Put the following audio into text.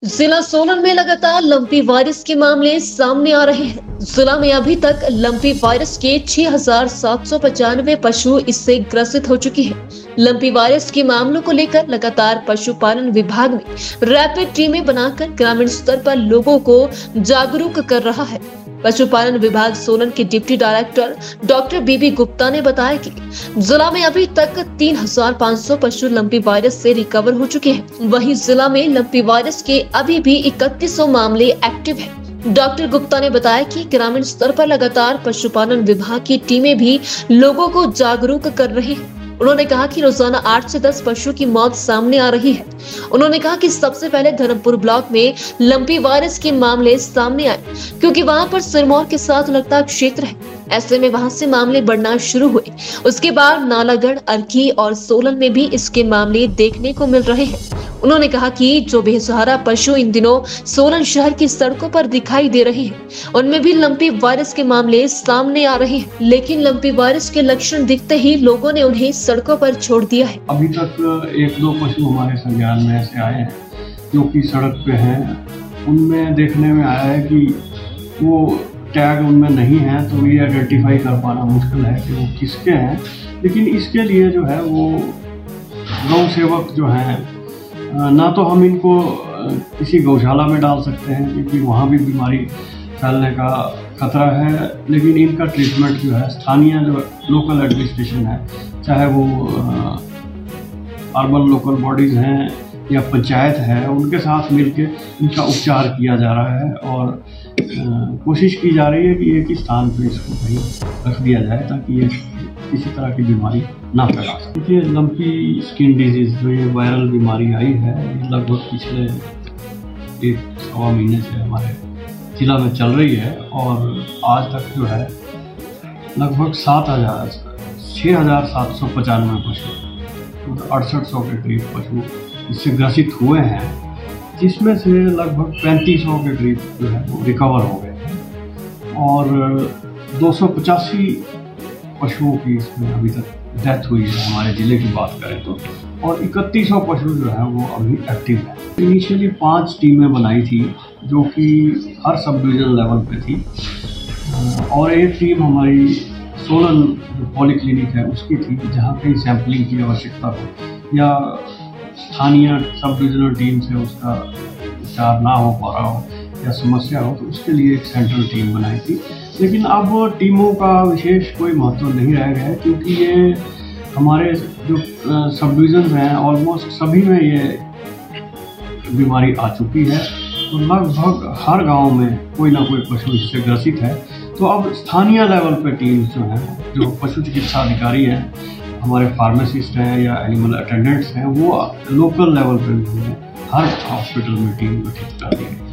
जिला सोलन में लगातार लंपी वायरस के मामले सामने आ रहे हैं। जिला में अभी तक लंपी वायरस के 6,795 पशु इससे ग्रसित हो चुके हैं। लंपी वायरस के मामलों को लेकर लगातार पशुपालन विभाग ने रैपिड टीमें बनाकर ग्रामीण स्तर पर लोगों को जागरूक कर रहा है। पशुपालन विभाग सोलन के deputy director doctor B B Gupta ने बताया कि जिला में अभी तक 3,500 पशु लंपी वायरस से रिकवर हो चुके हैं। वहीं जिला में लंपी वायरस के अभी भी 3100 मामले एक्टिव हैं। डॉक्टर गुप्ता ने बताया कि ग्रामीण स्तर पर लगातार पशुपालन विभाग की टीमें भी लोगों को जागरूक कर रही हैं। उन्होंने कहा कि रोजाना 8 से 10 पशु की मौत सामने आ रही है। उन्होंने कहा कि सबसे पहले धर्मपुर ब्लॉक में लंपी वायरस के मामले सामने आए, क्योंकि वहां पर सिरमौर के साथ लगता क्षेत्र है। ऐसे में वहां से मामले बढ़ना शुरू हुए। उसके बाद नालागढ़, अर्की और सोलन में भी इसके मामले देखने को मिल रहे हैं। उन्होंने कहा कि जो बेसहारा पशु इन दिनों सोलन शहर की सड़कों पर दिखाई दे रहे हैं, उनमें भी लंपी वायरस के मामले सामने आ रहे हैं। लेकिन लंपी वायरस के लक्षण दिखते ही लोगों ने उन्हें सड़कों पर छोड़ दिया है। अभी तक 1-2 पशु हमारे संज्ञान में ऐसे आए हैं जो कि सड़क पे हैं। उनमें देखने में आया है कि वो टैग उनमें नहीं है, तो ये आइडेंटिफाई कर पाना मुश्किल है कि वो किसके हैं। लेकिन इसके लिए जो है वो गौ सेवक जो हैं, ना तो हम इनको किसी गौशाला में डाल सकते हैं क्योंकि वहाँ भी बीमारी फैलने का खतरा है। लेकिन इनका ट्रीटमेंट जो है स्थानीय जो लोकल एडमिनिस्ट्रेशन है, चाहे वो अर्बन लोकल बॉडीज़ हैं या पंचायत है, उनके साथ मिलके इनका उपचार किया जा रहा है और कोशिश की जा रही है कि एक ही स्थान पर इसको कहीं रख दिया जाए ताकि ये किसी तरह की बीमारी ना फैला सके। देखिए, लंपी स्किन डिजीज़ जो ये वायरल बीमारी आई है, ये लगभग पिछले 1-1.25 महीने से हमारे जिला में चल रही है और आज तक जो है लगभग 6,795 पशु, 6800 के करीब पशु इससे ग्रसित हुए हैं, जिसमें से लगभग 3500 के करीब जो है वो रिकवर हो गए हैं और 285 पशुओं की इसमें अभी तक डेथ हुई है हमारे ज़िले की बात करें तो, और 3100 पशु जो है वो अभी एक्टिव है। इनिशियली 5 टीमें बनाई थी जो कि हर सब डिवीज़न लेवल पे थी और एक टीम हमारी सोलन जो पॉलीक्लिनिक है उसकी थी, जहाँ कहीं सैंपलिंग की आवश्यकता हो या स्थानीय सब डिविजनल टीम से उसका उपचार ना हो पा रहा हो या समस्या हो, तो उसके लिए एक सेंट्रल टीम बनाई थी। लेकिन अब टीमों का विशेष कोई महत्व नहीं रह गया है क्योंकि ये हमारे जो सब डिविजन हैं ऑलमोस्ट सभी में ये बीमारी आ चुकी है। तो लगभग हर गांव में कोई ना कोई पशु इससे ग्रसित है। तो अब स्थानीय लेवल पे टीम्स जो हैं, जो पशु चिकित्सा अधिकारी हैं, हमारे फार्मासिस्ट हैं या एनिमल अटेंडेंट्स हैं, वो लोकल लेवल पे भी हर हॉस्पिटल में टीम गठित कर दी है।